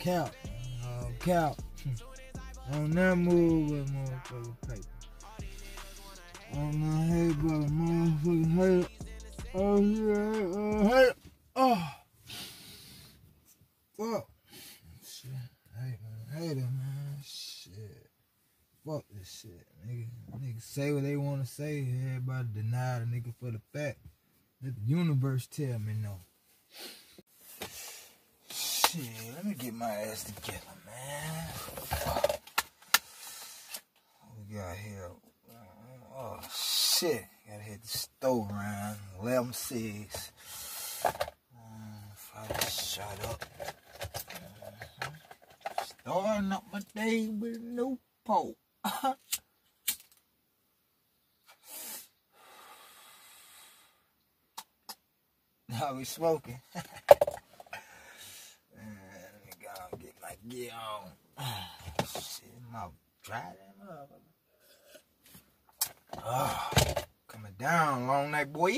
Cap, cap. On that move with motherfucking paper. On that hate, brother, motherfucking hate. Oh, yeah, hate. Oh. Fuck. Shit. Hate it, man. Shit. Fuck this shit, nigga. Niggas say what they want to say. Everybody deny the nigga for the fact. Let the universe tell me no. Shit, let me get my ass together, man. Fuck. What we got here? Oh, shit. Gotta hit the store around 11-6. Fire shot up. Starting up my day with a new pole. Now we smoking. Let me go get my gear on. Shit, my dry that motherfucker. Oh, coming down, long night, boy.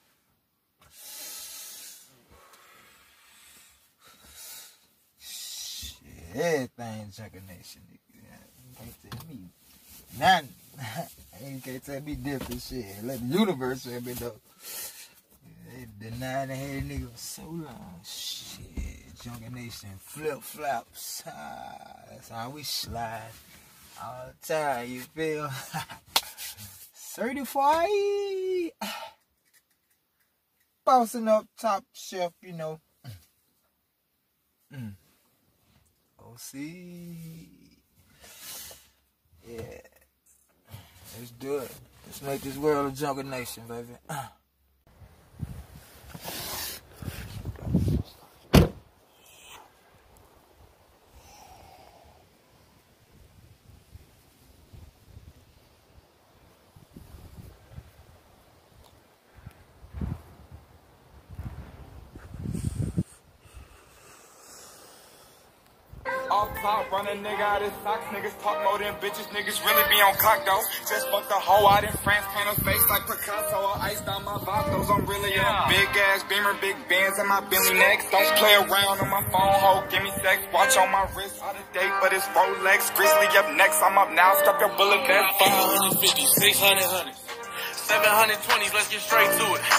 Shit, everything Jungle Nation, nigga. You can't tell me nothing. You can't tell me different shit. Let the universe tell me though. They denied they had a nigga for so long. Shit, Jungle Nation flip-flops. That's how we slide all the time, you feel? Certified. Bossing up top shelf, you know. OC. Yeah. Let's do it. Let's make this world a Jungle Nation, baby. Off top, run a nigga out his socks. Niggas talk more than bitches. Niggas really be on cock though. Just fucked the hoe out in France. Paint her face like Picasso. Or iced on my vatos. I'm really in a big ass beamer, big bands in my Billy next. Don't play around on my phone, ho. Give me sex. Watch on my wrist. Out of date, but it's Rolex. Grizzly up next. I'm up now. Strap your bullet vest. 550, 600, 720s. Let's get straight to it.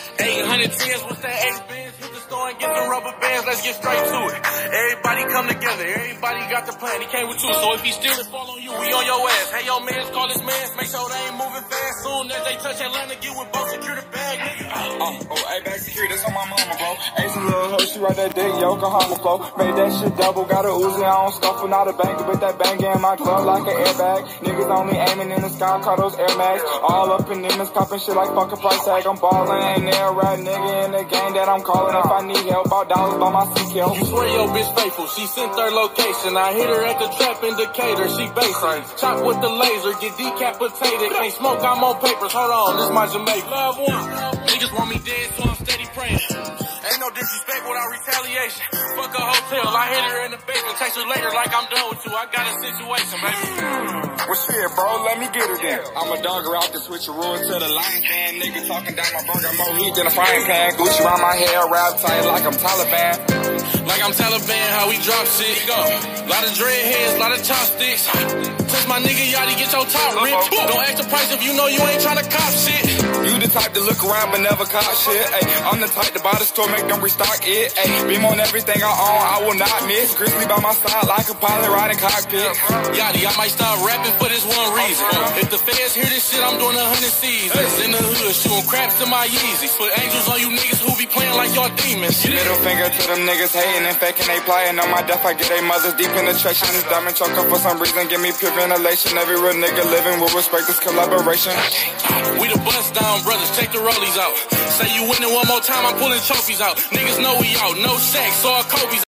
810s. What's that? 8 bands. Hit the store and get the rubber bands. Let's get straight to it. Everybody come together. Everybody got the plan. He came with two. So if he steal it, fall on you. We on your ass. Hey, yo, mans, call this mans. Make sure they ain't moving fast. Soon as they touch Atlanta, get with both. Secure the bag, nigga. Hey, back secure. That's on my mama, bro. Hey, some little hoe. She right that dick. Yokohama flow. Made that shit double. Got a Uzi. I don't scuffle. Not a banger. With that banger in my club like an airbag. Niggas only aiming in the sky. Call those Air Max. All up in them. Copping shit like fucking price tag. I'm ballin'. Ain't there a rap nigga in the game that I'm calling. If I need help, about dollars by my CKL. You swear your bitch faithful. She sent her location. I hit her at the trap indicator. She basic. Chop with the laser. Get decapitated. Can't smoke. I'm on papers. Hold on. This my Jamaica. Love one. Niggas want me dead, so I'm steady praying. Ain't no disrespect without retaliation. Fuck a hotel. I hit her in the basement. Text her later like I'm done with you. I got a situation, baby. Well, shit, bro. Let me get her then. I'm a dogger out the switcheroo to the line stand. Nigga talking down my burger. More heat than a frying pan. Gucci around my hair. Wrap tight like I'm Taliban. Like I'm Taliban, how we drop shit. Go. Lot of dreadheads, lot of chopsticks. Touch my nigga Yachty, get your top ripped. Don't ask the price if you know you ain't tryna cop shit. You the type to look around but never cop shit. Ay, I'm the type to buy the store, make them restock it. Ay, beam on everything I own, I will not miss. Grizzly by my side like a pilot riding cockpit. Yachty, I might stop rapping for this one reason. If the feds hear this shit, I'm doing 100 seasons. In the hood, shooting craps to my Yeezys. Put angels on you niggas who be playing like y'all demons. Middle finger to them niggas hating and faking they playing. On my death, I get they mothers deep penetration. This diamond choke up for some reason, give me pure ventilation. Every real nigga living will respect this collaboration. We the bust down brothers, take the rollies out. Say you winning one more time, I'm pulling trophies out. Niggas know we out, no sex, all Kobe's.